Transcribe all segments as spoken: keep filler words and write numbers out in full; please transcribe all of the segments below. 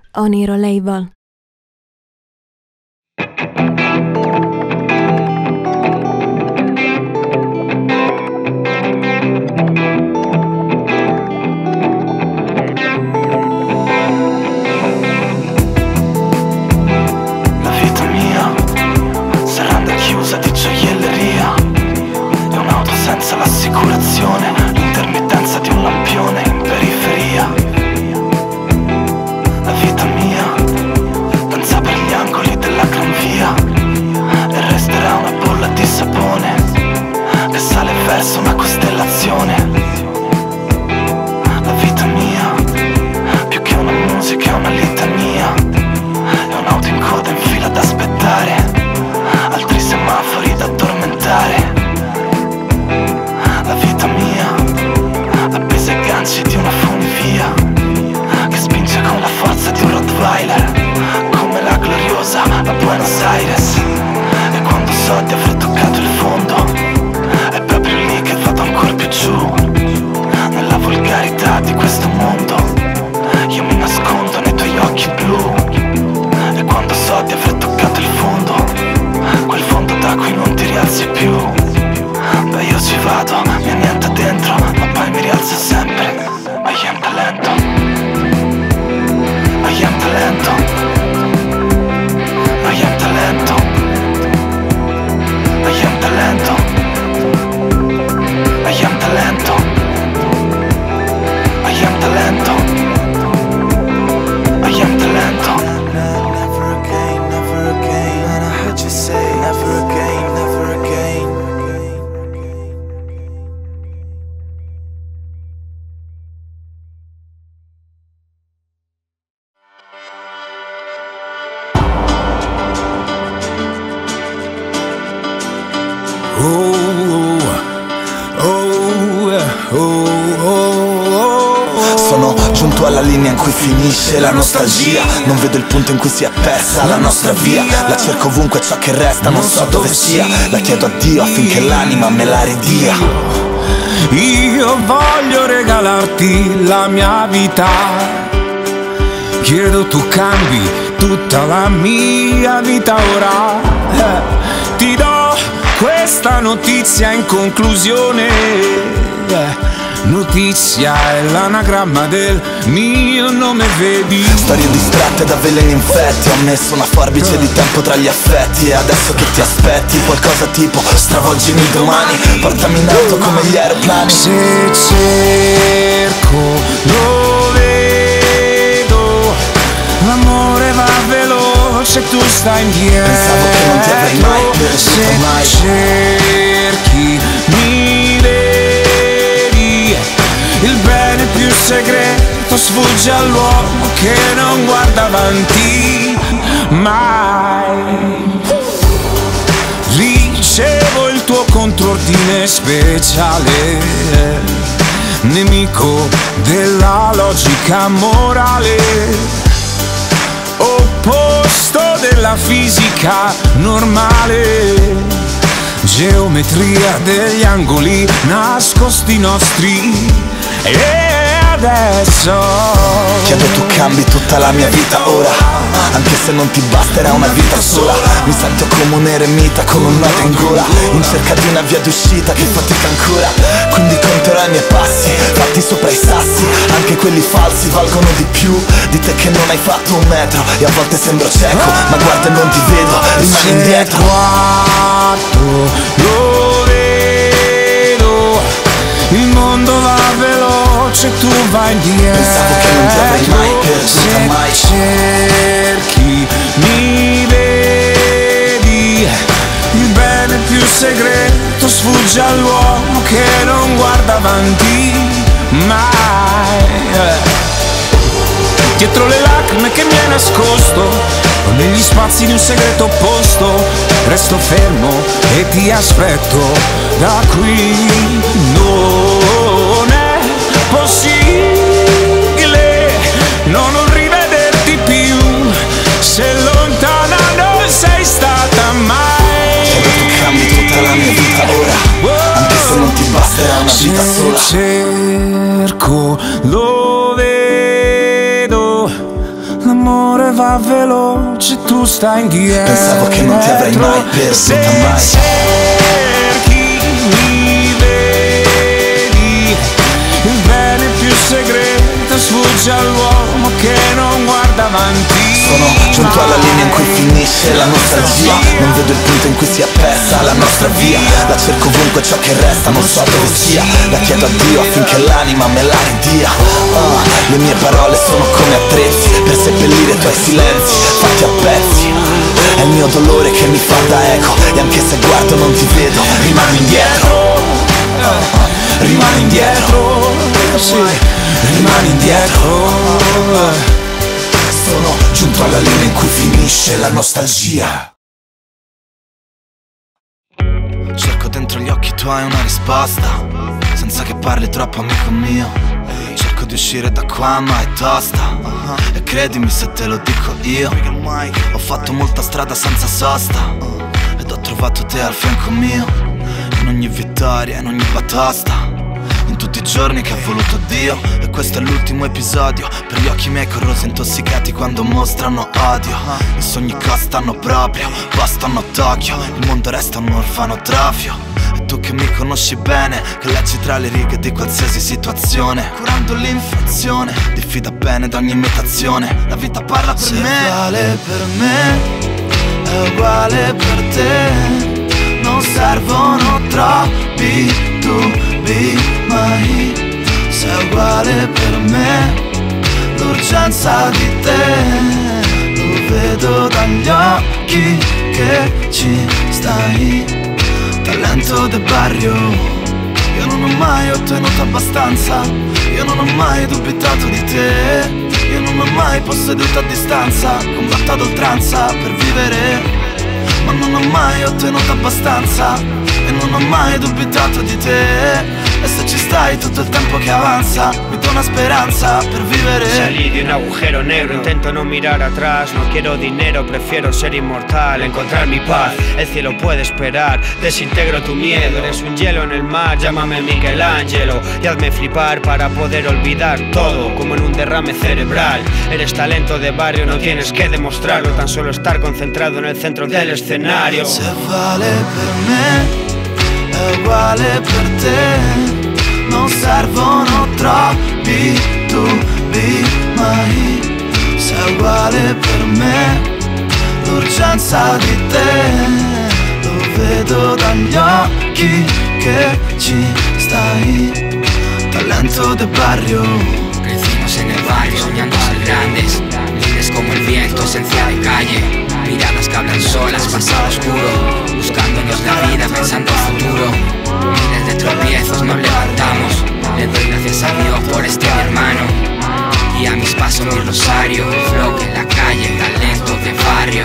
Oniro Label. La vita mia, serranda chiusa di gioielleria, è un'auto senza l'assicurazione, l'intermittenza di un lampione in periferia. La vita mia danza per gli angoli della Gran Via e resterà una bolla di sapone che sale verso una costellazione. La vita mia, più che una musica è una litania, è un'auto in coda in fila ad aspettare, altri semafori da addormentare. La vita mia, appesa ai ganci di una funivia che spinge con la forza di un Rottweiler, come la gloriosa la Buenos Aires. E quando so di aver toccato il fondo, è proprio lì che vado ancora più giù, nella volgarità di questo mondo. Io mi nascondo nei tuoi occhi blu. E quando so di aver toccato il fondo, quel fondo da cui non ti rialzi più, beh io ci vado, mi anniento dentro, ma poi mi rialzo sempre. I am talento, I am talento, I am talento, I am talento, I am talento, I am talento, I am talento. Never again, never again, and I heard you say never again, never again. Sono giunto alla linea in cui finisce la nostalgia, non vedo il punto in cui si è persa la nostra via. La cerco ovunque, ciò che resta non so dove sia. La chiedo a Dio affinché l'anima me la ridia. Io voglio regalarti la mia vita, chiedo tu cambi tutta la mia vita ora. eh, Ti do questa notizia in conclusione, eh, notizia è l'anagramma del mio nome, vedi. Storie distratte da veleni infetti, ho messo una forbice di tempo tra gli affetti. E adesso che ti aspetti? Qualcosa tipo stravolgimi domani, portami in alto come gli aeroplani. Se cerco lo vedo, l'amore va veloce, tu stai indietro. Pensavo che non ti avrei mai perduto mai. Se cerchi mi vedi, il bene più segreto sfugge all'uomo che non guarda avanti mai. Ricevo il tuo contrordine speciale, nemico della logica morale, opposto della fisica normale, geometria degli angoli nascosti nostri. E adesso chiedo tu cambi tutta la mia vita ora, anche se non ti basterà una vita sola. Mi sento come un eremita con un nodo in gola, in cerca di una via d'uscita che fatica ancora. Quindi conterò i miei passi, fatti sopra i sassi. Anche quelli falsi valgono di più di te che non hai fatto un metro. E a volte sembro cieco, ma guarda e non ti vedo, rimani indietro. Lo vedo, il mondo va veloce, tu vai indietro. Pensavo che non ti avrei mai perduta mai. Se cerchi mi vedi, il bene più segreto sfugge all'uomo che non guarda avanti mai. Dietro le lacrime che mi hai nascosto, o negli spazi di un segreto posto, resto fermo e ti aspetto da qui. Non è possibile non rivederti più, se lontana non sei stata mai. Chiedo tu cambi tutta la mia vita ora, anche se non ti basterà una vita sola. Se cerco lo vedo, l'amore l'amore va veloce, tu stai indietro. Pensavo che non ti avrei mai perduta mai. Se cerchi mi vedi, il bene più segreto sfugge all'uomo che non guarda avanti. Sono giunto alla linea in cui finisce la nostalgia. Non vedo il punto in cui si appressa la nostra via. La cerco ovunque, ciò che resta non so dove sia. La chiedo a Dio affinché l'anima me la ridia. uh, Le mie parole sono come attrezzi per seppellire i tuoi silenzi fatti a pezzi. È il mio dolore che mi fa da eco, e anche se guardo non ti vedo, rimani indietro. uh, Rimani indietro, sì, rimani indietro. Sono giunto alla linea in cui finisce la nostalgia. Cerco dentro gli occhi tuoi una risposta, senza che parli troppo amico mio. Cerco di uscire da qua ma è tosta, e credimi se te lo dico io. Ho fatto molta strada senza sosta, ed ho trovato te al fianco mio. In ogni vittoria, in ogni batosta, in tutti i giorni che ha voluto Dio. E questo è l'ultimo episodio per gli occhi miei corrosi intossicati quando mostrano odio. I sogni costano proprio, bastano Tokyo. Il mondo resta un orfanotrofio. E tu che mi conosci bene, che leggi tra le righe di qualsiasi situazione, curando l'inflazione, diffida bene da ogni imitazione. La vita parla per me. Se vale per me, è uguale per te. Non servono troppi dubbi mai. Sei uguale per me, l'urgenza di te lo vedo dagli occhi che ci stai. Talento del barrio, io non ho mai ottenuto abbastanza. Io non ho mai dubitato di te. Io non ho mai posseduto a distanza. Combatto ad oltranza per vivere, ma non ho mai ottenuto abbastanza. E non ho mai dubitato di te. E se ci stai tutto il tempo che avanza, mi do una speranza per vivere. Salí de un agujero negro, intento no mirar atrás. No quiero dinero, prefiero ser inmortal, encontrar mi paz. El cielo puede esperar, desintegro tu miedo. Eres un hielo en el mar, llámame Michelangelo. Y hazme flipar para poder olvidar todo, como en un derrame cerebral. Eres talento de barrio, no tienes que demostrarlo, tan solo estar concentrado en el centro del escenario. Se vale per me, è uguale per te. Non servono troppi dubbi mai. Sei uguale per me, l'urgenza di te lo vedo dagli occhi che ci stai. Talento de barrio. Crecimos en el barrio soñando ser grandes, libres como el viento, esencia de calle. Miradas que hablan solas, pasado oscuro, buscándonos la vida, pensando el futuro. Miles de tropiezos nos levantamos. Le doy gracias a Dios por este mi hermano. Y a mis pasos mi rosario, el flow en la calle, talento de barrio.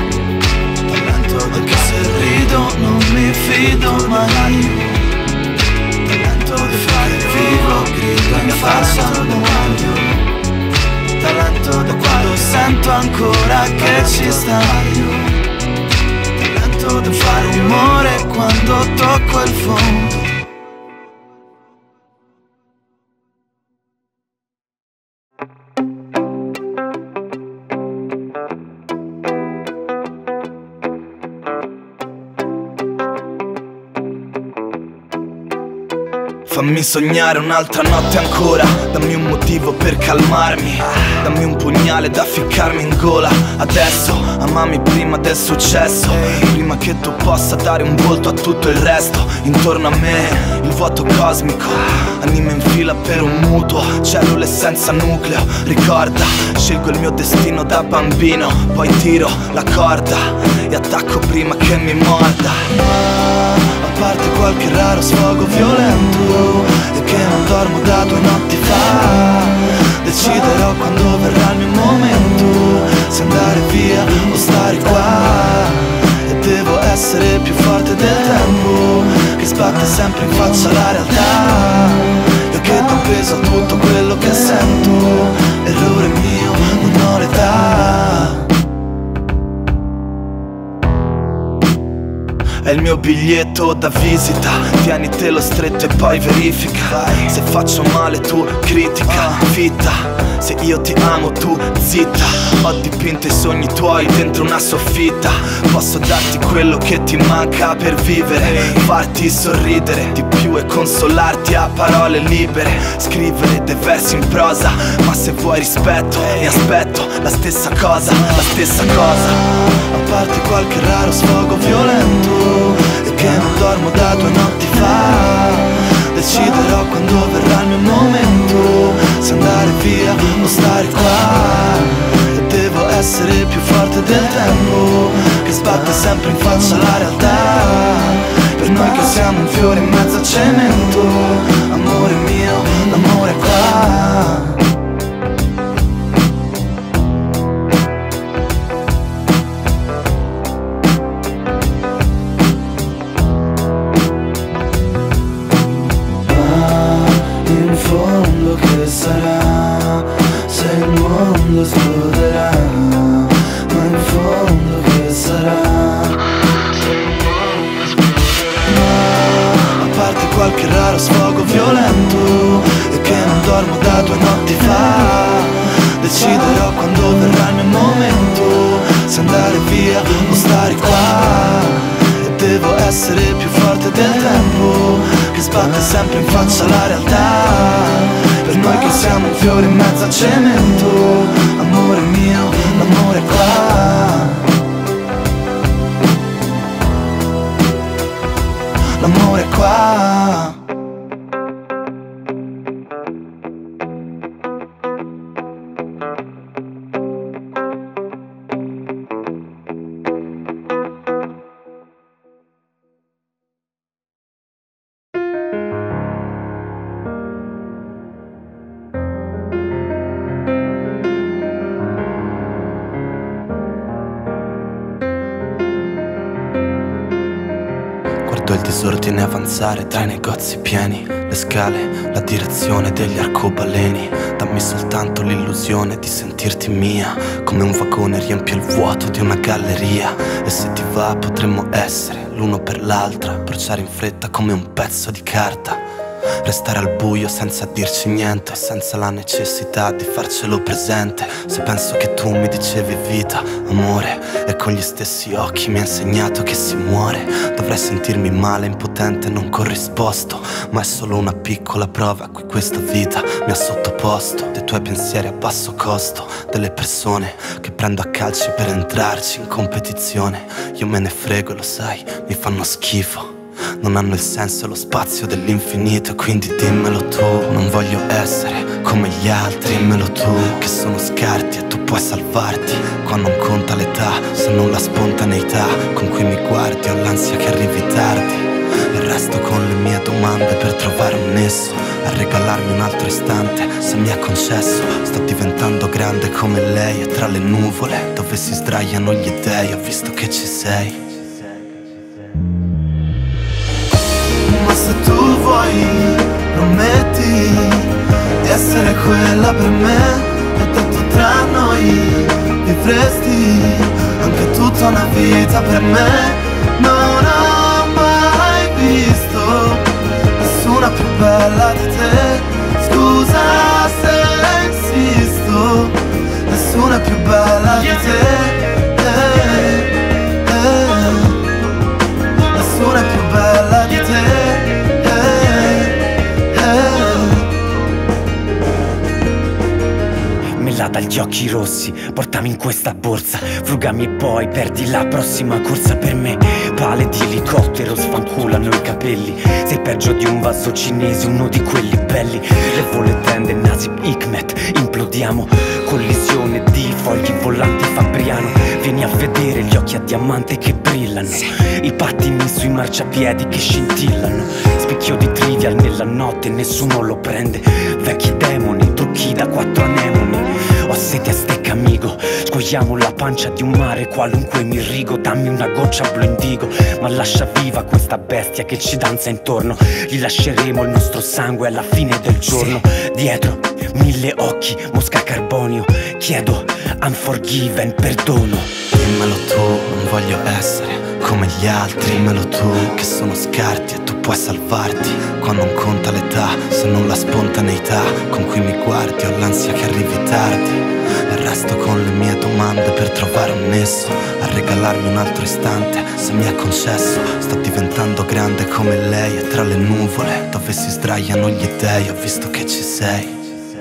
Talento del che se rido non mi fido mai. Talento di fare vivo, grido in faccia al muoio. Talento da quando sento ancora che ci stai. Talento di fare rumore quando tocco il fondo. Fammi sognare un'altra notte ancora, dammi un motivo per calmarmi, dammi un pugnale da ficcarmi in gola. Adesso amami prima del successo, prima che tu possa dare un volto a tutto il resto. Intorno a me il vuoto cosmico, anima in fila per un mutuo, cellule senza nucleo. Ricorda, scelgo il mio destino da bambino, poi tiro la corda e attacco prima che mi morda. A parte qualche raro sfogo violento e che non dormo da due notti fa, deciderò quando verrà il mio momento, se andare via o stare qua. E devo essere più forte del tempo che sbatte sempre in faccia la realtà. Io che do peso a tutto quello che sento, errore mio, non ho l'età. È il mio biglietto da visita, tienitelo stretto e poi verifica. Se faccio male tu critica, fitta. Se io ti amo tu zitta. Ho dipinto i sogni tuoi dentro una soffitta. Posso darti quello che ti manca per vivere, farti sorridere di più e consolarti a parole libere. Scrivere dei versi in prosa, ma se vuoi rispetto mi aspetto la stessa cosa, la stessa cosa. A parte qualche raro sfogo violento e che non dormo da due notti fa. Deciderò quando verrà il mio momento, se andare via o stare qua. E devo essere più forte del tempo che sbatte sempre in faccia la realtà. Per noi che siamo un fiore in mezzo a cemento, amore mio, l'amore è qua. Che sarà se il mondo esploderà, ma in fondo che sarà se il mondo esploderà. Ma a parte qualche raro sfogo violento e che non dormo da due notti fa. Deciderò quando verrà il mio momento, se andare via o stare qua. E devo essere più forte del tempo che sbatte sempre in faccia la realtà. Per noi che siamo un fiore in mezzo a cemento, amore mio, l'amore è qua. L'amore è qua. Il disordine avanzare tra i negozi pieni, le scale, la direzione degli arcobaleni. Dammi soltanto l'illusione di sentirti mia, come un vagone riempie il vuoto di una galleria. E se ti va potremmo essere l'uno per l'altra, bruciare in fretta come un pezzo di carta. Restare al buio senza dirci niente, senza la necessità di farcelo presente. Se penso che tu mi dicevi vita, amore, e con gli stessi occhi mi hai insegnato che si muore, dovrei sentirmi male, impotente, non corrisposto. Ma è solo una piccola prova a cui questa vita mi ha sottoposto. Dei tuoi pensieri a basso costo, delle persone che prendo a calci per entrarci in competizione. Io me ne frego, lo sai, mi fanno schifo. Non hanno il senso e lo spazio dell'infinito, quindi dimmelo tu. Non voglio essere come gli altri, dimmelo tu, che sono scarti e tu puoi salvarti. Qua non conta l'età, se non la spontaneità con cui mi guardi o l'ansia che arrivi tardi. E resto con le mie domande per trovare un nesso, a regalarmi un altro istante se mi è concesso. Sto diventando grande come lei e tra le nuvole dove si sdraiano gli dèi ho visto che ci sei. Ma se tu vuoi, prometti di essere quella per me, e tanto tra noi vivresti anche tutta una vita per me. Non ho mai visto nessuna più bella di te, scusa se insisto, nessuna più bella di te, eh, eh, nessuna più bella di te. Dagli occhi rossi, portami in questa borsa, frugami e poi perdi la prossima corsa. Per me pale di elicottero sfanculano i capelli, sei peggio di un vaso cinese, uno di quelli belli. Le vole tende, Nasib Hikmet, implodiamo, collisione di fogli volanti Fabriano. Vieni a vedere gli occhi a diamante che brillano, i pattini sui marciapiedi che scintillano. Spicchio di trivial nella notte, nessuno lo prende, vecchi demoni, trucchi da quattro anemoni. Ho sete a stecca amigo, scogliamo la pancia di un mare qualunque mi irrigo. Dammi una goccia blu indigo, ma lascia viva questa bestia che ci danza intorno. Gli lasceremo il nostro sangue alla fine del giorno. Dietro mille occhi, mosca carbonio, chiedo unforgiven, perdono. Dimmelo tu, non voglio essere come gli altri, dimmelo tu, che sono scarti e tu puoi salvarti qua non conta l'età, se non la spontaneità con cui mi guardi. Ho l'ansia che arrivi tardi e resto con le mie domande per trovare un nesso, a regalarmi un altro istante se mi è concesso. Sto diventando grande come lei e tra le nuvole dove si sdraiano gli dèi ho visto che ci sei.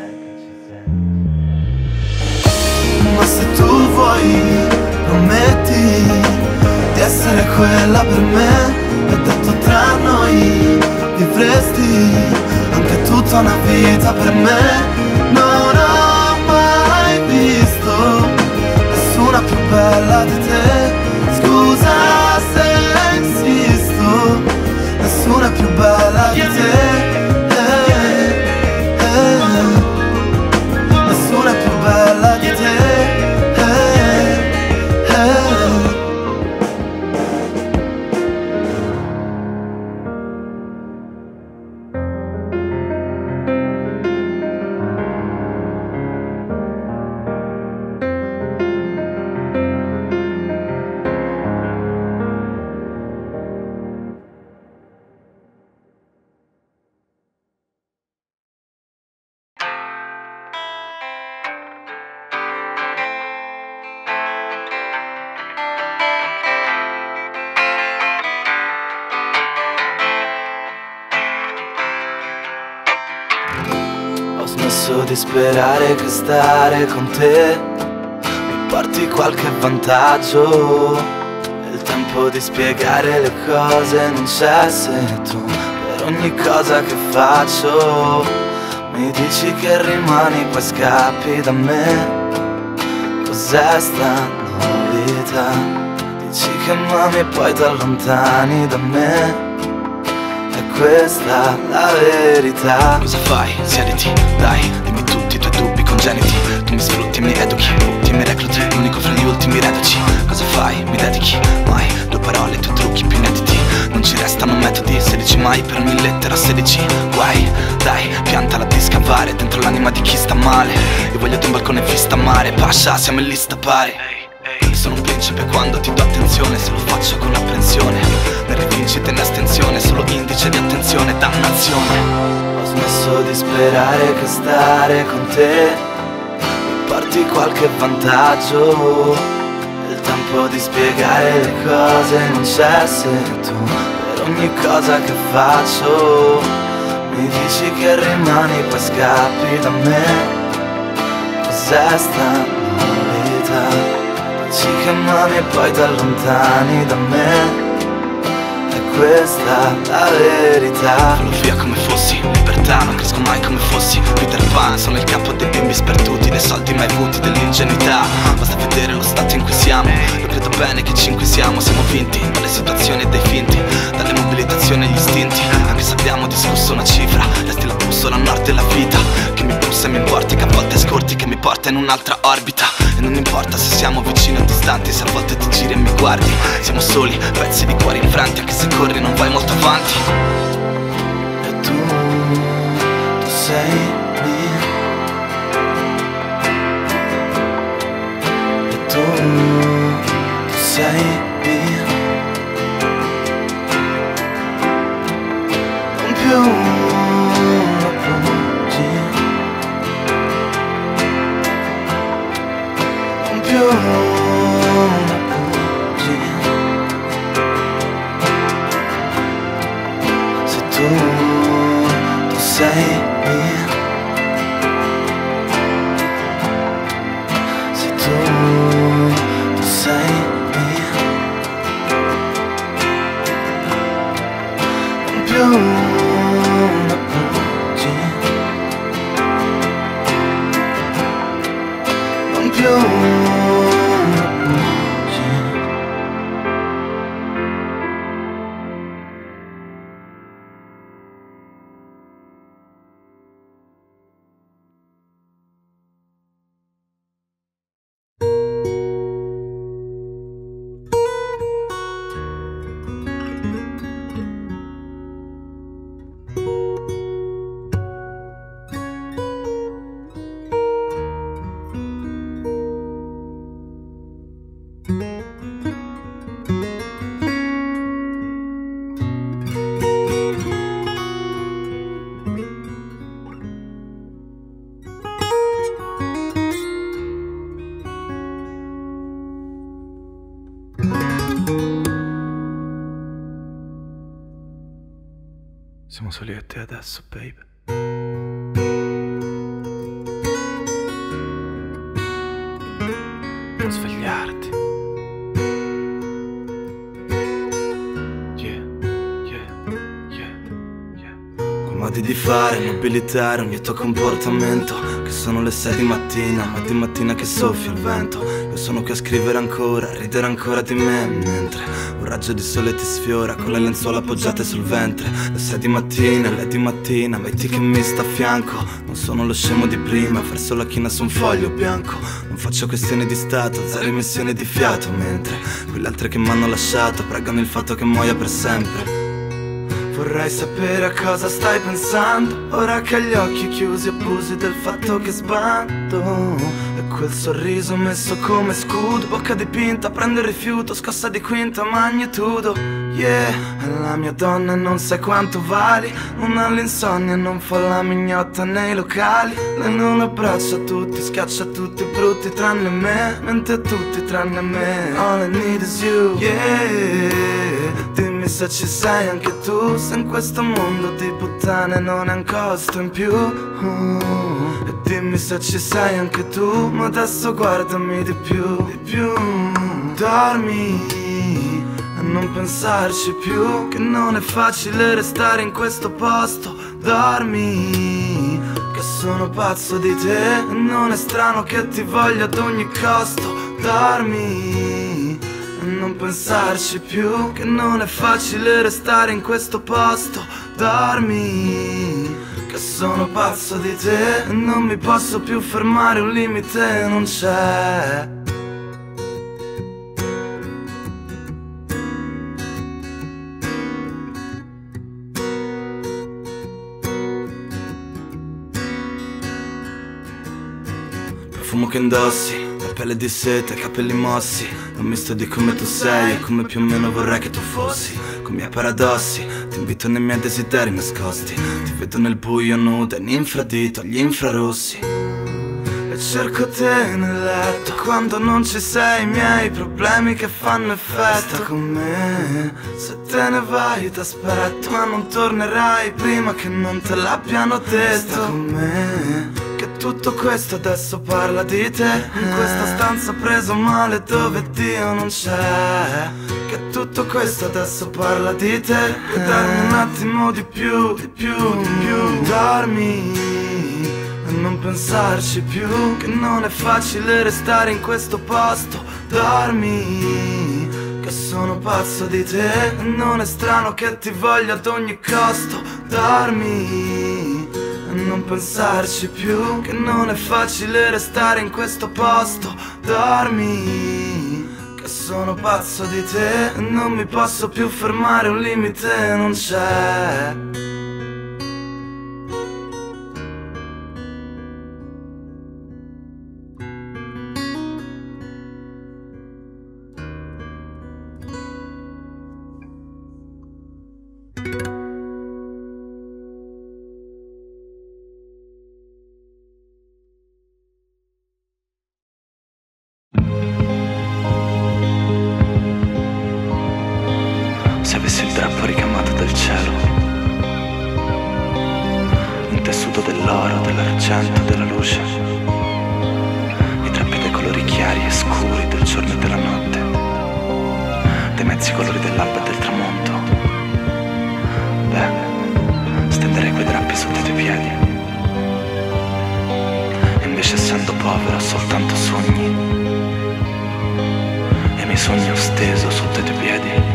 Ma se tu vuoi, prometti di essere quella per me. E detto tra noi, vivresti anche tutta una vita per me. Non ho mai visto nessuna più bella di te. Scusa se insisto, nessuna più bella di te. Eh, eh, nessuna più bella di te. Di sperare che stare con te mi porti qualche vantaggio. È il tempo di spiegare le cose non c'è se tu per ogni cosa che faccio mi dici che rimani poi scappi da me. Cos'è sta novità? Dici che m'ami e poi t'allontani da me. È questa la verità. Cosa fai? Siediti, dai, dimmi tutti i tuoi dubbi congeniti. Tu mi sfrutti, mi educhi, tutti mi recluti, l'unico fra gli ultimi reduci. Cosa fai? Mi dedichi? Mai, due parole, due trucchi più inediti. Non ci restano metodi, sedici mai per ogni lettera sedici. Guai, dai, piantala di scavare dentro l'anima di chi sta male. Io voglio di un balcone vista mare, Pasha, siamo in lista pari. Sono un principe quando ti do attenzione, se lo faccio con apprensione. Nelle vincite in astensione, solo indice di attenzione, dannazione. Ho smesso di sperare che stare con te mi porti qualche vantaggio. È il tempo di spiegare le cose non c'è se tu per ogni cosa che faccio mi dici che rimani poi scappi da me. Cos'è sta novità? Dici che m'ami e poi t'allontani da me. È questa la verità. Volo via come fossi libertà, non cresco mai come fossi Peter Pan. Sono il capo dei bimbi sperduti, dei soldi mai avuti, dell'ingenuità. Basta vedere lo stato in cui siamo. Lo credo bene che cinque siamo. Siamo vinti dalle situazioni e dai finti, dalle mobilitazioni e gli istinti. Anche se abbiamo discusso una cifra, resti la bussola a nord della vita che mi bussa e mi importi, che a volte scorti, che mi porta in un'altra orbita. E non importa se siamo vicini o distanti, se a volte ti giri e mi guardi. Siamo soli, pezzi di cuori infranti, anche se corri non vai molto avanti. E tu, tu sei mia. E tu, tu sei mia. Non più una bugia, non più una bugia. Se tu, tu sei mia. Se tu, tu sei mia. Non più una bugia, non più una bugia. Siamo soli io e te adesso, baby. Non svegliarti. Yeah, yeah, yeah, yeah. Quei modi di fare, nobilitare ogni tuo comportamento. Che sono le sei di mattina, ma di mattina che soffia il vento. Io sono qui a scrivere ancora, a ridere ancora di me. Mentre un raggio di sole ti sfiora con le lenzuola appoggiate sul ventre. Le sei di mattina, le di mattina, metti che mi sta a fianco. Non sono lo scemo di prima, verso la china su un foglio bianco. Non faccio questioni di stato, zero emissioni di fiato. Mentre quelle altre che m'hanno lasciato pregano il fatto che muoia per sempre. Vorrei sapere a cosa stai pensando, ora che agli occhi chiusi abusi del fatto che sbando. E quel sorriso messo come scudo, bocca dipinta, prende il rifiuto, scossa di quinta magnitudo. Yeah, è la mia donna e non sai quanto vali. Non ha l'insonnia e non fa la mignotta nei locali. Lei non abbraccia tutti, schiaccia tutti brutti tranne me. Mente tutti tranne me. All I need is you. Yeah, dimmi se ci sei anche tu. Se in questo mondo di puttane non è un costo in più. uh, E dimmi se ci sei anche tu. Ma adesso guardami di più, di più. Dormi e non pensarci più, che non è facile restare in questo posto. Dormi, che sono pazzo di te e non è strano che ti voglia ad ogni costo. Dormi e non pensarci più, che non è facile restare in questo posto. Dormi, che sono pazzo di te e non mi posso più fermare, un limite non c'è. Profumo che indossi, la pelle di sete, capelli mossi. Un misto di come tu sei e come più o meno vorrei che tu fossi. Con i miei paradossi, ti invito nei miei desideri nascosti. Ti vedo nel buio nuda, in infradito, agli infrarossi. E cerco te nel letto, quando non ci sei, i miei problemi che fanno effetto. Sta con me, se te ne vai t'aspetto, ma non tornerai prima che non te l'abbiano detto. Sta con me, che tutto questo adesso parla di te. In questa stanza preso male dove Dio non c'è. Che tutto questo adesso parla di te. Puoi darmi un attimo di più, di più, di più. Dormi e non pensarci più, che non è facile restare in questo posto. Dormi, che sono pazzo di te e non è strano che ti voglia ad ogni costo. Dormi e non pensarci più, che non è facile restare in questo posto. Dormi, che sono pazzo di te e non mi posso più fermare, un limite non c'è. Se avessi il drappo ricamato dal cielo, un tessuto dell'oro, dell'argento, della luce, i drappi dei colori chiari e scuri del giorno e della notte, dei mezzi colori dell'alba e del tramonto, beh, stenderei quei drappi sotto i tuoi piedi. E invece, essendo povero, ho soltanto sogni, e i miei sogni ho steso sotto i tuoi piedi.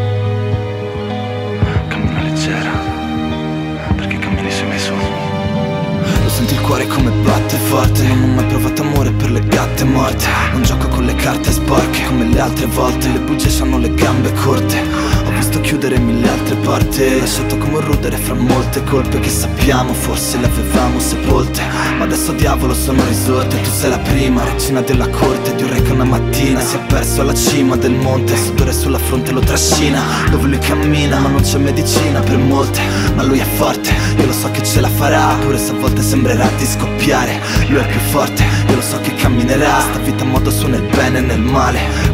Perché cammini sui miei sogni. Lo senti il cuore come batte forte. Non ho mai provato amore per le gatte morte. Non gioco con le carte sporche come le altre volte. Le bugie hanno le gambe corte. Ho visto chiudere mille altre porte, lasciato come un rudere fra molte colpe che sappiamo forse le avevamo sepolte. Ma adesso diavolo sono risorte. Tu sei la prima regina della corte di un re che una mattina si è perso alla cima del monte. Il sudore sulla fronte lo trascina, dove lui cammina ma non c'è medicina per molte. Ma lui è forte, io lo so che ce la farà, pure se a volte sembrerà di scoppiare. Lui è più forte, io lo so che camminerà. Sta vita a modo su nel bene e nel male.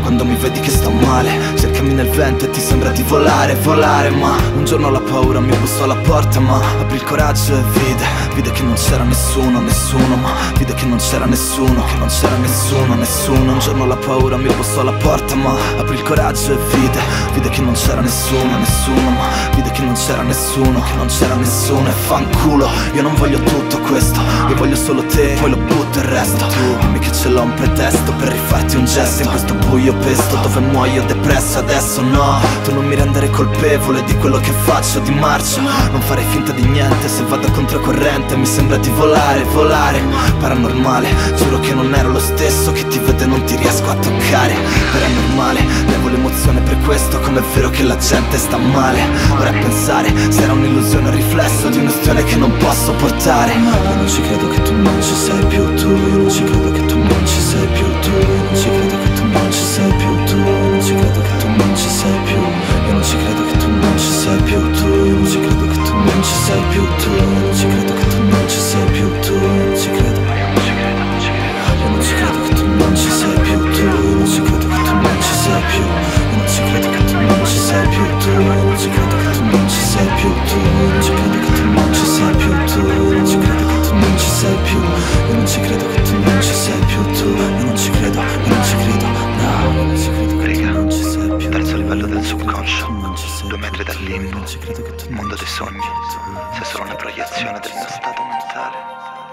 quando mi vedi che sto male. Cercami nel vento e ti sembra di volare, volare. Ma un giorno la paura mi bussò alla porta, ma aprì il coraggio e vide, vide che non c'era nessuno, nessuno. Ma vide che non c'era nessuno, che non c'era nessuno, nessuno. Un giorno la paura mi bussò alla porta, ma aprì il coraggio e vide, vide che non c'era nessuno, nessuno. Ma vide che non c'era nessuno, che non c'era nessuno. E fanculo, io non voglio tutto questo, io voglio solo te, poi lo butto il resto. Tu dimmi che ce l'ho un pretesto per rifarti un gesto in questo buio pesto dove muoio depresso. Adesso no, tu non mi rendere colpevole di quello che faccio, di marcia. Non farei finta di niente se vado controcorrente. Mi sembra di volare, volare. Paranormale, giuro che non ero lo stesso. Chi ti vede non ti riesco a toccare. Paranormale, levo l'emozione per questo. Com'è vero che la gente sta male. Ora a pensare se era un'illusione o riflesso di un'estione che non posso portare. Io non ci credo che tu non ci sei più tu. Io non ci credo che tu non ci sei più tu. Io non ci credo che tu non ci sei più tu. Io non ci credo che tu non ci sei più. Io non ci credo che tu non ci sei più tu. Io non ci credo che tu non ci sei più tu. Io non ci credo che tu non ci sei più tu. Io non ci credo. Io non ci credo che tu non ci sei più tu. Io non ci credo che tu non ci sei più. Io non ci credo che tu non ci sei più tu. Io non ci credo che tu non ci sei più tu. Io non ci credo che tu non ci sei più tu. Io non ci credo che tu non ci sei più. Io non ci credo che tu non ci sei più tu. Io non ci credo, io non ci credo. No, io non ci credo che tu non ci sei più. Terzo livello del subconscio, due metri dal limbo, mondo dei sogni, sei solo una proiezione del mio stato mentale.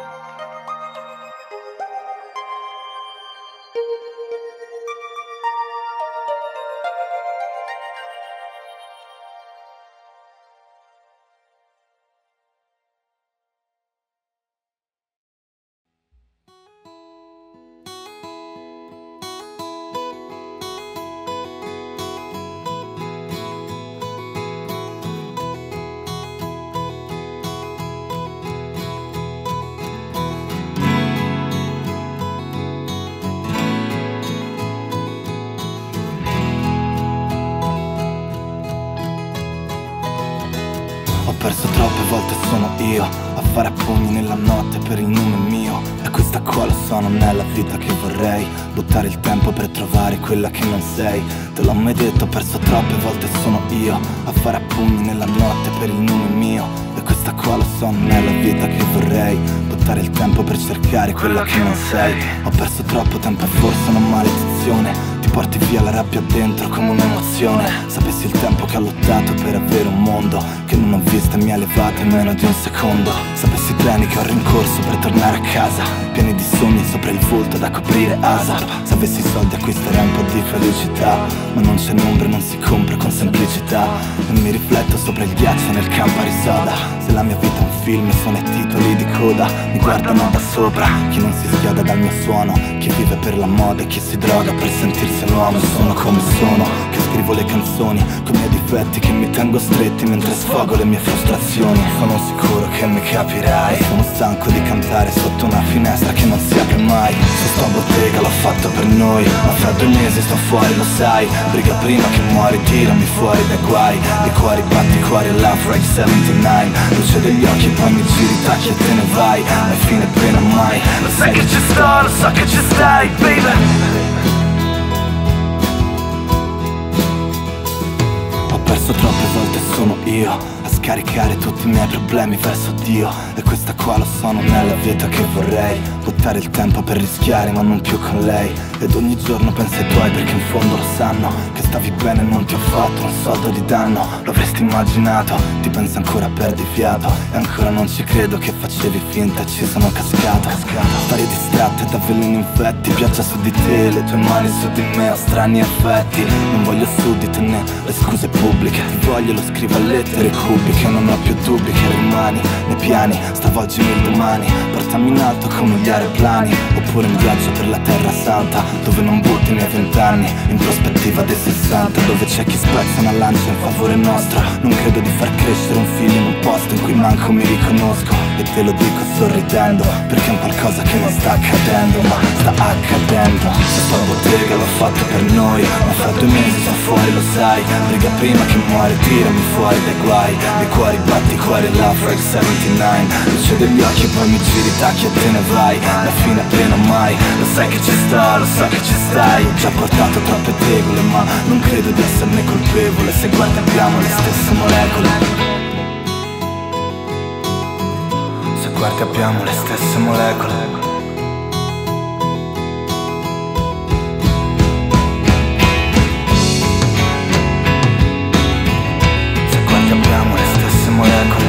Ho perso troppe volte, sono io a fare a pugni nella notte per il nome mio. E questa qua lo so, non è la vita che vorrei. Buttare il tempo per trovare quella che non sei. Te l'ho mai detto, ho perso troppe volte, sono io a fare a pugni nella notte per il nome mio. E questa qua lo so, non è la vita che vorrei. Buttare il tempo per cercare quella che non sei. Ho perso troppo tempo e forse una maledizione. Ti porti via la rabbia dentro come un'emozione. Sapessi il tempo che ho lottato per avere un mondo che non ho visto e mi ha levato in meno di un secondo. Sapessi i treni che ho rincorso per tornare a casa, pieni di sogni sopra il volto da coprire ASAP. Se avessi i soldi acquisterei un po' di felicità, ma non c'è nombre, non si compra con semplicità. E mi rifletto sopra il ghiaccio nel Campari Soda. Se la mia vita è un film sono i titoli di coda. Mi guardano da sopra, chi non si schioda dal mio suono, chi vive per la moda e chi si droga per sentirsi un uomo. Sono come sono, che scrivo le canzoni con i miei difetti che mi tengo stretti mentre sfogo le mie frustrazioni. Sono sicuro che mi capirai. Sono stanco di cantare sotto una finestra che non si apre mai. Se sto a bottega l'ho fatto per noi, ma fra due mesi sto fuori, lo sai. Briga prima che muori, tirami fuori dai guai. I cuori batti, cuori Love Rage settantanove. Luce degli occhi, poi mi giri, tacchi e te ne vai. Ma fine pena mai. Lo sai che ci sto, lo so che ci stai, baby. Ho perso troppe volte, sono io a scaricare tutti i miei problemi verso Dio. E questa qua lo so, non è la vita che vorrei. Buttare il tempo per rischiare ma non più con lei. Ed ogni giorno penso ai tuoi perché in fondo lo sanno che stavi bene e non ti ho fatto un soldo di danno. Lo avresti immaginato, ti penso ancora perdi fiato. E ancora non ci credo che facevi finta e ci sono cascato. Storie distratte da veleni infetti, pioggia su di te, le tue mani su di me, ho strani effetti. Non voglio su di te né le scuse pubbliche, ti voglio, lo scrivo a lettere cubiche. Non ho più dubbi che rimani nei piani, stravolgimi il domani. Portami in alto come gli aeroplani, oppure un viaggio per la terra santa, dove non butti i miei vent'anni in prospettiva dei sessanta, dove c'è chi spezza una lancia in favore nostro. Non credo di far crescere un figlio in un posto in cui manco mi riconosco. E te lo dico sorridendo, perché è un qualcosa che non sta accadendo, ma sta accadendo. Se sto a bottega l'ho fatto per noi, ma fra due mesi sto fuori, lo sai. Briga prima che muori, tirami fuori dai guai. I cuori batti, cuori Love Rage settantanove. Luce degli occhi, poi mi giri, tacchi e te ne vai. La fine appena mai, lo sai che ci sto, lo so che ci stai, ho già portato troppe tegole, ma non credo di esserne colpevole. Se guardi abbiamo le stesse molecole, se guardi abbiamo le stesse molecole. Abbiamo le stesse molecole.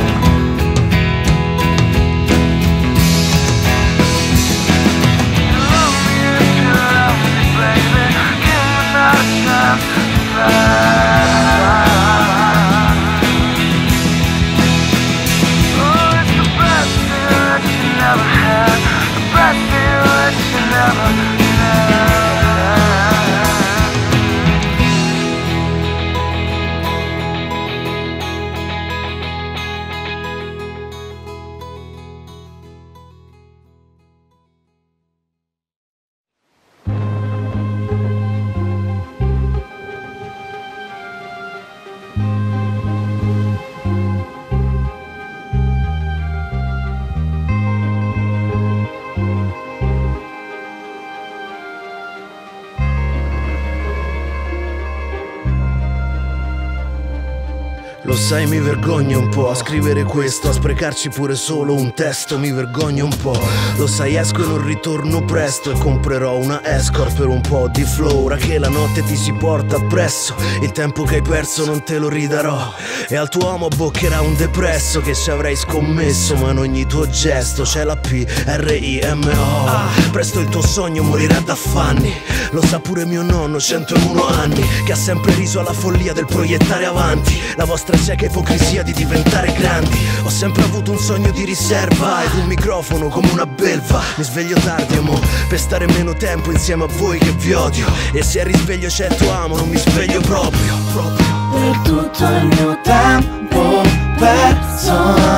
Lo sai, mi vergogno un po' a scrivere questo, a sprecarci pure solo un testo, mi vergogno un po'. Lo sai, esco e non ritorno presto e comprerò una escort per un po' di flow. Ora che la notte ti si porta appresso, il tempo che hai perso non te lo ridarò. E al tuo uomo boccherà un depresso che ci avrei scommesso, ma in ogni tuo gesto c'è la P R I M O. Presto il tuo sogno morirà d'affanni, lo sa pure mio nonno, centouno anni, che ha sempre riso alla follia del proiettare avanti la vostra cieca ipocrisia di diventare grandi. Ho sempre avuto un sogno di riserva ed un microfono come una belva. Mi sveglio tardi, amo, per stare meno tempo insieme a voi che vi odio. E se al risveglio c'è il tuo amo non mi sveglio proprio, proprio. Per tutto il mio tempo perso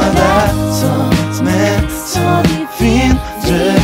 adesso smetto di fingere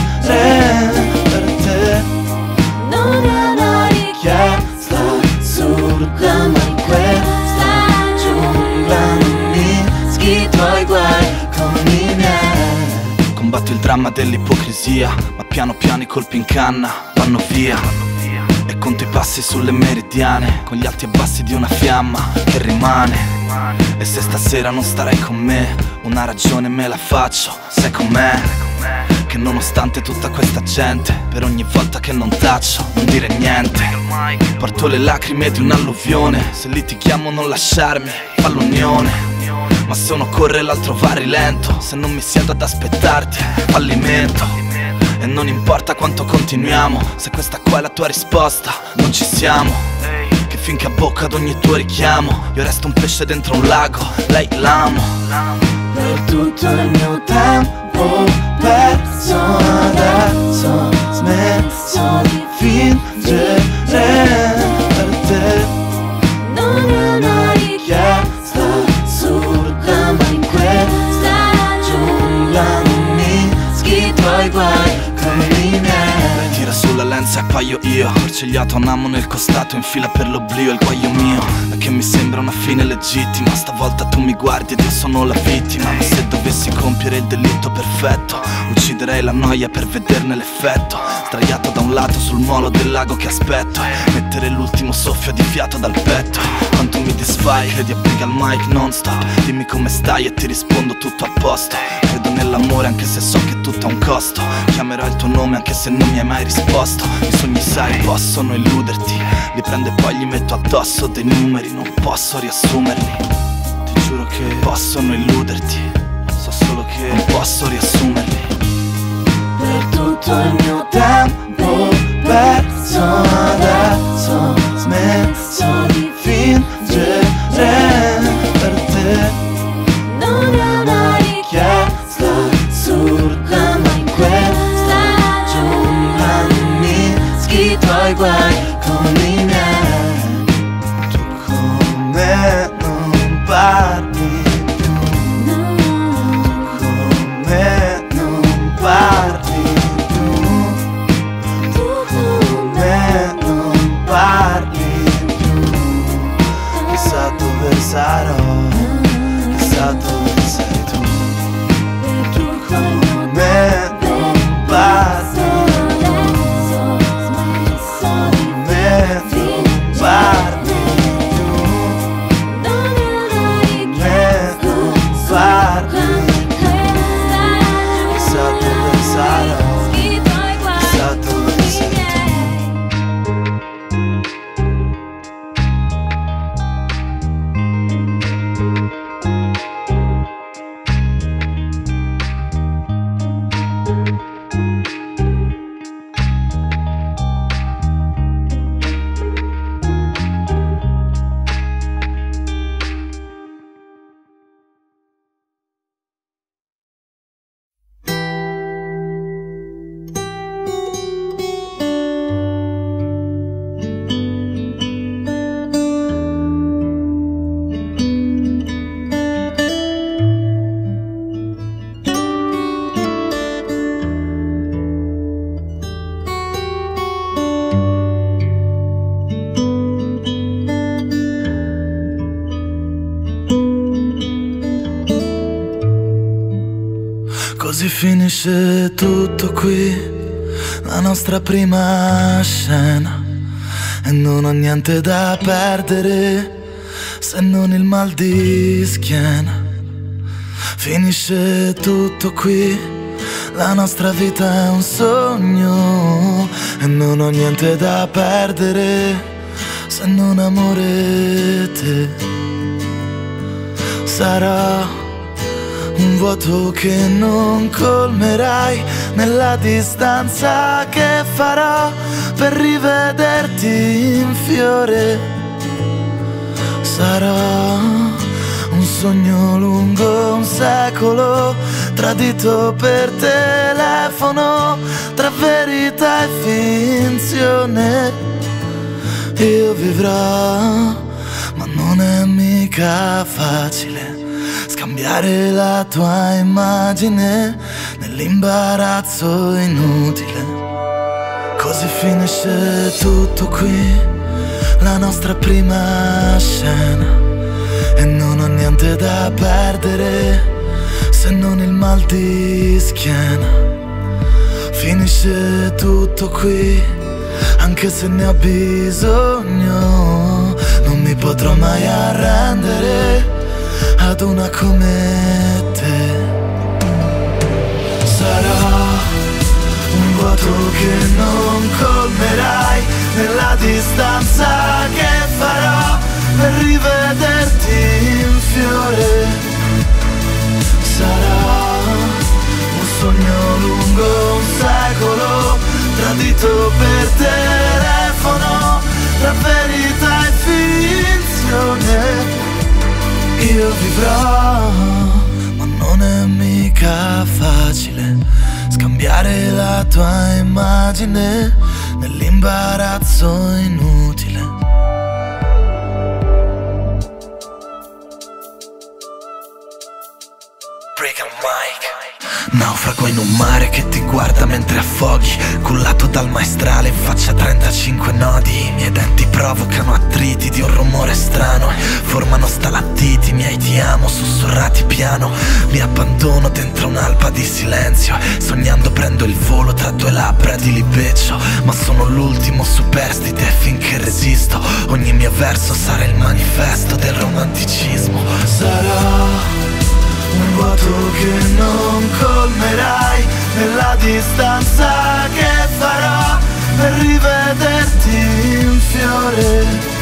per te. Non è una richiesta assurda, ma in questa giungla non mischi i tuoi guai con i miei. Combatto il dramma dell'ipocrisia, ma piano piano i colpi in canna vanno via. E conto i passi sulle meridiane, con gli alti e bassi di una fiamma che rimane. E se stasera non starai con me, una ragione me la faccio, sai com'è? Che nonostante tutta questa gente, per ogni volta che non taccio, non dire niente. Porto le lacrime di un'alluvione, se litighiamo non lasciarmi, fa l'unione. Ma se uno corre l'altro va a rilento, se non mi siedo ad aspettarti, fallimento. E non importa quanto continuiamo, se questa qua è la tua risposta, non ci siamo. Che finché a bocca ad ogni tuo richiamo, io resto un pesce dentro un lago, lei l'amo. Per tutto il mio tempo perso adesso smetto di fingere per te. Non è una richiesta assurda, ma in questa giungla non mischi i tuoi guai con i miei. Tira sulla lenza e appaio io, torcigliato a un amo nel costato, in fila per l'oblio, il guaio mio è che mi sembra una fine legittima. Stavolta tu mi guardi ed io sono la vittima. Ma se dovessi compiere il delitto perfetto, ucciderei la noia per vederne l'effetto. Sdraiato da un lato sul molo del lago che aspetto, mettere l'ultimo soffio di fiato dal petto. Quanto mi disfai, credi a briga al mic non stop. Dimmi come stai e ti rispondo tutto a posto. Credo nell'amore anche se so che tutto ha un costo. Chiamerò il tuo nome anche se non mi hai mai risposto. I sogni sai possono illuderti, li prendo e poi gli metto addosso dei numeri. Non posso riassumerli, ti giuro che possono illuderti, so solo che non posso riassumerli. Per tutto il mio tempo perso adesso smetto di fingere per te. Non è una richiesta assurda, ma in questa giungla non mischi i tuoi guai con i miei. Tu con me non parli più, tu con me non parli più, tu con me Così finisce tutto qui, la nostra prima scena, e non ho niente da perdere se non il mal di schiena. Finisce tutto qui, la nostra vita è un sogno, e non ho niente da perdere se non amore te. Sarà un vuoto che non colmerai nella distanza che farò per rivederti in fiore. Sarà un sogno lungo un secolo, tradito per telefono, tra verità e finzione. Io vivrò, ma non è mica facile scambiare la tua immagine nell'imbarazzo inutile. Così finisce tutto qui, la nostra prima scena, e non ho niente da perdere se non il mal di schiena. Finisce tutto qui, anche se ne ho bisogno, non mi potrò mai arrendere ad una come te. Sarà un vuoto che non colmerai nella distanza che farò per rivederti in fiore. Sarà un sogno lungo un secolo, tradito per telefono, tra verità e finzione. Io vivrò, ma non è mica facile scambiare la tua immagine nell'imbarazzo inutile. Break a mic. Naufrago in un mare che ti guarda mentre affoghi, cullato dal maestrale in faccia trentacinque nodi. I miei denti provocano attriti di un rumore strano, formano stalattiti, miei ti amo sussurrati piano. Mi abbandono dentro un'alba di silenzio, sognando prendo il volo tra due labbra di libeccio. Ma sono l'ultimo superstite finché resisto, ogni mio verso sarà il manifesto del romanticismo. Sarà un vuoto che non colmerai nella distanza che farò per rivederti in fiore.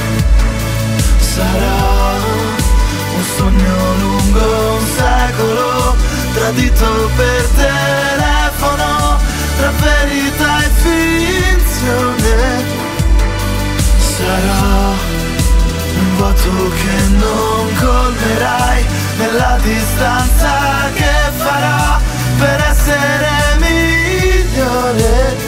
Sarà un sogno lungo un secolo, tradito per telefono, tra verità e finzione. Sarà un vuoto che non colmerai nella distanza che farò per essere migliore.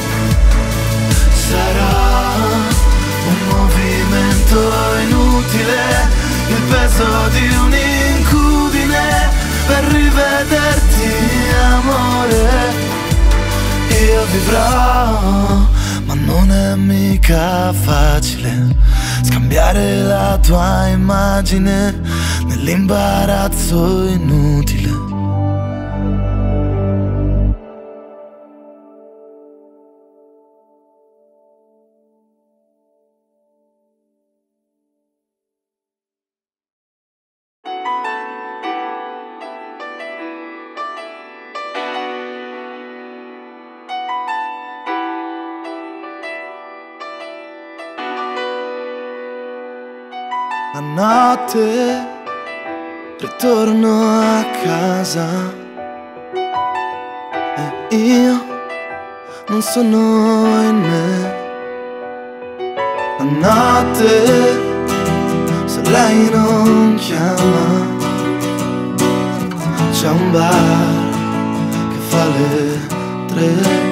Sarà un movimento inutile, il peso di un'incudine per rivederti, amore. Io vivrò, ma non è mica facile scambiare la tua immagine nell'imbarazzo inutile. A notte ritorno a casa e io non sono in me. A notte, se lei non chiama, c'è un bar che fa le tre.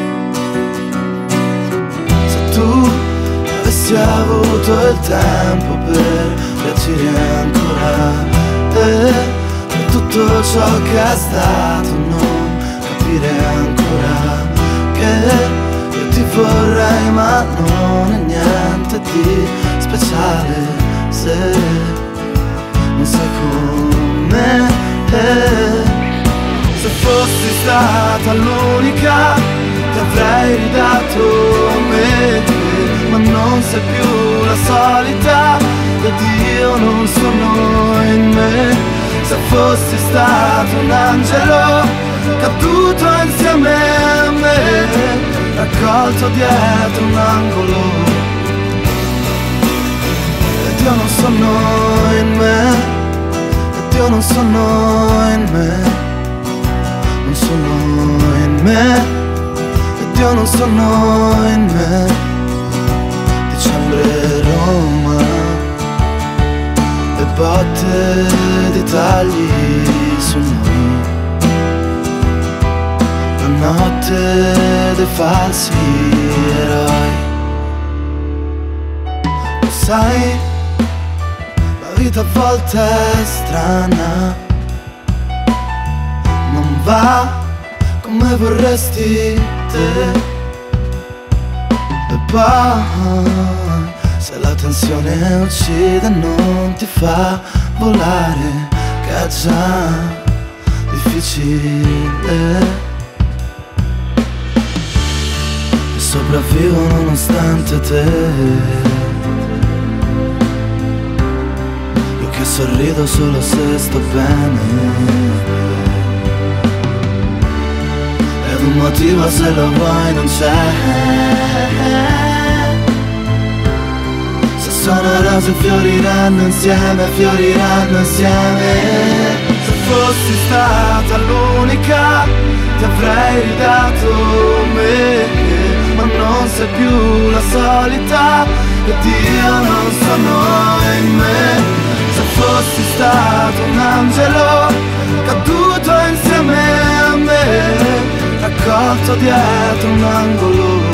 Se tu avessi avuto il tempo per reagire ancora, e per tutto ciò che è stato non capire ancora che io ti vorrei, ma non è niente di speciale se non sei come te. Se fosse fossi stata l'unica ti avrei ridato me, ma non sei più la solita ed io non sono in me. Se fossi stato un angelo caduto insieme a me, raccolto dietro un angolo, ed io non sono in me, ed io non sono in me, non sono in me, ed io non sono in me. Dicembre Roma e botte di tagli su noi, la notte dei falsi eroi. Lo sai, la vita a volte è strana, non va come vorresti te. E poi, se la tensione uccide non ti fa volare, che è già difficile. E sopravvivo nonostante te, io che sorrido solo se sto bene. Ed un motivo se lo vuoi non c'è. Se sono rose fioriranno insieme, fioriranno insieme. Se fossi stata l'unica ti avrei ridato me, ma non sei più la solita ed io non sono in me. Se fossi stato un angelo caduto insieme a me, raccolto dietro un angolo,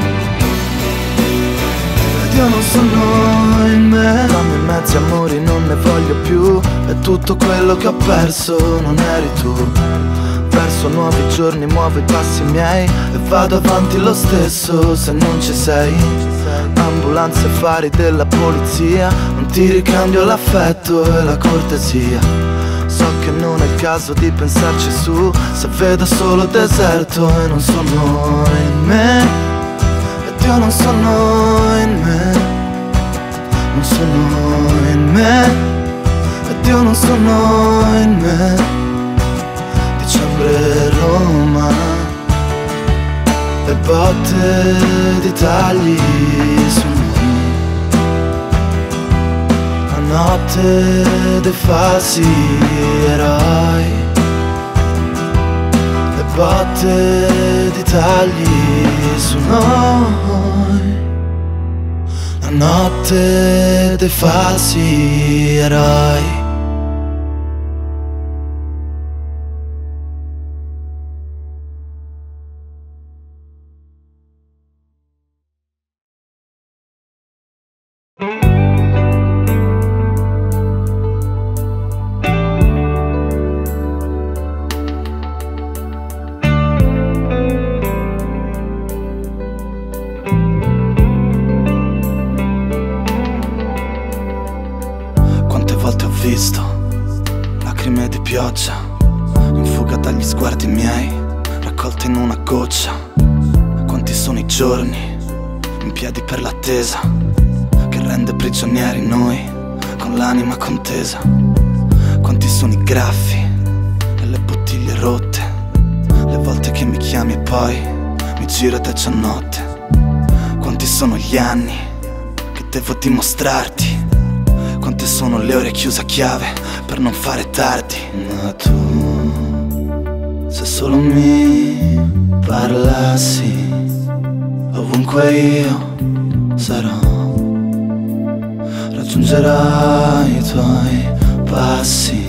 ed io non sono in me. Dammi mezzi amori, non ne voglio più, e tutto quello che ho perso non eri tu. Verso nuovi giorni muovo i passi miei e vado avanti lo stesso se non ci sei. Ambulanze e fari della polizia, non ti ricambio l'affetto e la cortesia. So che non è il caso di pensarci su, se vedo solo deserto e non sono in me. Ed io non sono in me, non sono in me, ed io non sono in me. Dicembre Roma e botte di tagli su noi, la notte dei falsi eroi, le botte di tagli su noi, la notte dei falsi eroi. Lacrime di pioggia in fuga dagli sguardi miei, raccolte in una goccia. Quanti sono i giorni in piedi per l'attesa che rende prigionieri noi con l'anima contesa. Quanti sono i graffi e le bottiglie rotte, le volte che mi chiami e poi mi giro ed è già notte. Quanti sono gli anni che devo dimostrarti, quante sono le ore chiuse a chiave per non fare tardi. Ma tu, se solo mi parlassi, ovunque io sarò, raggiungerai i tuoi passi,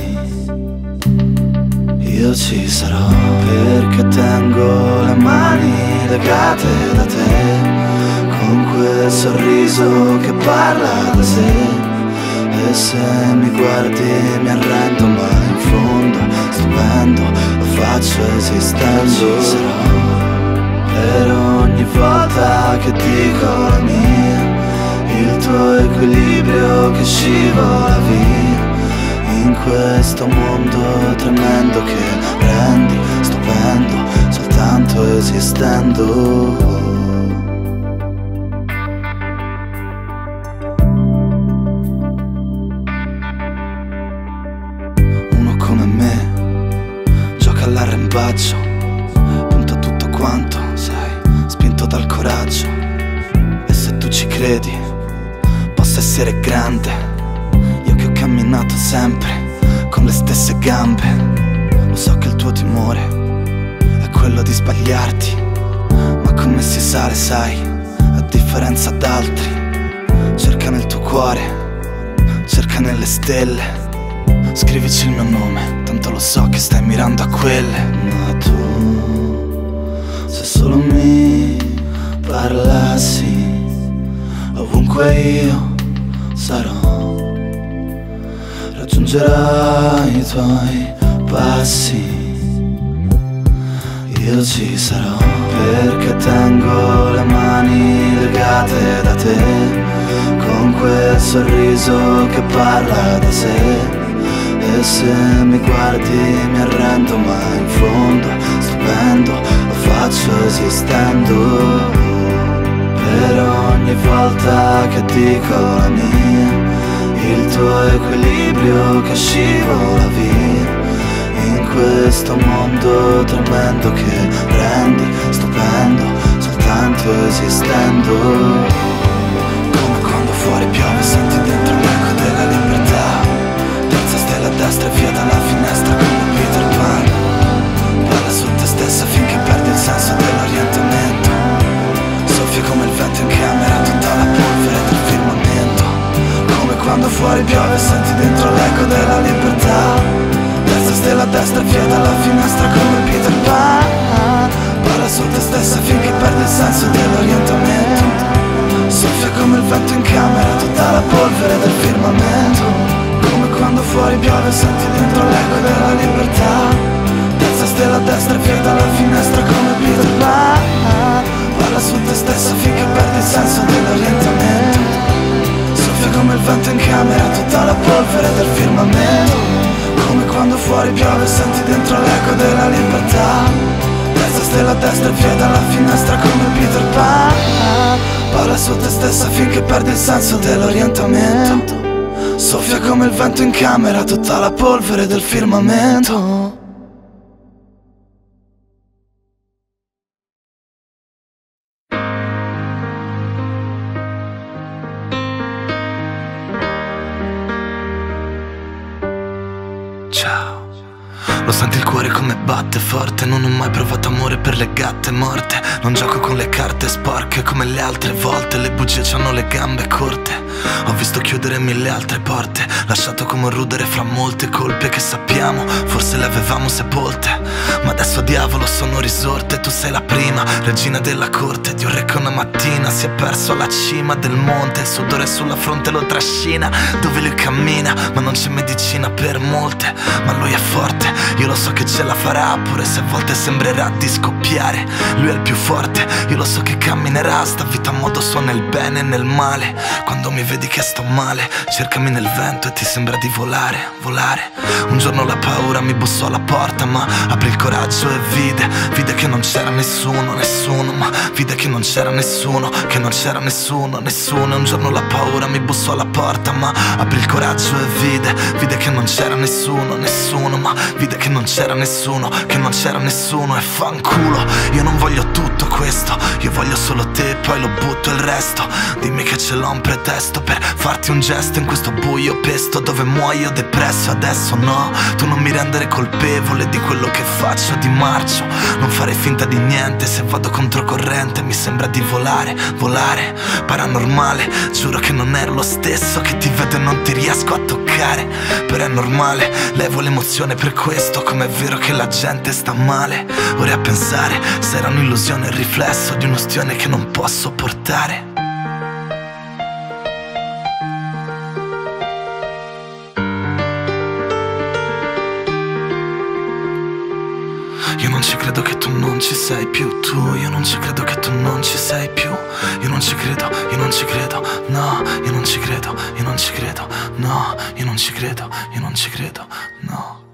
io ci sarò, perché tengo le mani legate da te, con quel sorriso che parla da sé. E se mi guardi mi arrendo, ma in fondo stupendo lo faccio esistendo. Sarò per ogni volta che dico la mia, il tuo equilibrio che scivola via in questo mondo tremendo che rendi. Sto stupendo, soltanto esistendo. All'arrembaggio, punta tutto quanto, sai, spinto dal coraggio. E se tu ci credi, posso essere grande. Io che ho camminato sempre con le stesse gambe. Lo so che il tuo timore è quello di sbagliarti, ma come si sale, sai, a differenza d'altri. Cerca nel tuo cuore, cerca nelle stelle. Scrivici il mio nome, tanto lo so che stai mirando a quelle. Ma tu, se solo mi parlassi, ovunque io sarò, raggiungerai i tuoi passi, io ci sarò. Perché tengo le mani legate da te, con quel sorriso che parla da sé. E se mi guardi mi arrendo, ma in fondo stupendo lo faccio esistendo. Per ogni volta che dico la mia, il tuo equilibrio che scivola via. In questo mondo tremendo che rendi stupendo, soltanto esistendo. Come quando fuori piove senti dentro l'eco della libertà. A destra e via dalla finestra come Peter Pan. Parla su te stessa finché perdi il senso dell'orientamento. Soffia come il vento in camera tutta la polvere del firmamento. Come quando fuori piove e senti dentro l'eco della libertà. Terza stella a destra e via dalla finestra come Peter Pan. Parla su te stessa finché perdi il senso dell'orientamento. Soffia come il vento in camera tutta la polvere del firmamento. Come quando fuori piove senti dentro l'eco della libertà. Terza stella a destra e via dalla finestra come Peter Pan. Parla su te stessa finché perdi il senso dell'orientamento. Soffia come il vento in camera tutta la polvere del firmamento. Come quando fuori piove senti dentro l'eco della libertà. Terza stella a destra e via dalla finestra come Peter Pan. Parla su te stessa finché perdi il senso dell'orientamento. Soffia come il vento in camera tutta la polvere del firmamento. Ciao. Lo senti il cuore come batte forte. Non ho mai provato amore per le gatte morte. Non gioco con le carte sporche come le altre volte. Le bugie c'hanno le gambe corte. Ho visto chiudere mille altre porte, lasciato come un rudere fra molte colpe che sappiamo, forse le avevamo sepolte. Ma adesso diavolo sono risorte. Tu sei la prima, regina della corte di un re che una mattina si è perso alla cima del monte. Il sudore sulla fronte lo trascina dove lui cammina, ma non c'è medicina per molte. Ma lui è forte, io lo so che ce la farà, pure se a volte sembrerà di scoppiare. Lui è il più forte, io lo so che camminerà. Sta vita a modo sua nel bene e nel male. Quando mi vedi che sto male, cercami nel vento e ti sembra di volare, volare. Un giorno la paura mi bussò alla porta, ma aprì il coraggio e vide, vide che non c'era nessuno, nessuno, ma vide che non c'era nessuno, che non c'era nessuno, nessuno. E un giorno la paura mi bussò alla porta, ma aprì il coraggio e vide, vide che non c'era nessuno, nessuno, ma vide che non c'era nessuno, che non c'era nessuno. E fanculo, io non voglio tutto questo, io voglio solo te, poi lo butto il resto. Dimmi che ce l'ho un pretesto per farti un gesto in questo buio pesto dove muoio depresso. Adesso no, tu non mi rendere colpevole di quello che faccio, di marcio. Non fare finta di niente, se vado controcorrente mi sembra di volare, volare. Paranormale, giuro che non ero lo stesso, che ti vedo e non ti riesco a toccare. Però è normale, levo l'emozione per questo, com'è vero che la gente sta male. Ora a pensare se era un'illusione, il riflesso di un'ustione che non posso portare. Io non ci credo che tu non ci sei più, tu. Io non ci credo che tu non ci sei più. Io non ci credo, io non ci credo, no. Io non ci credo, io non ci credo, no. Io non ci credo, io non ci credo, no.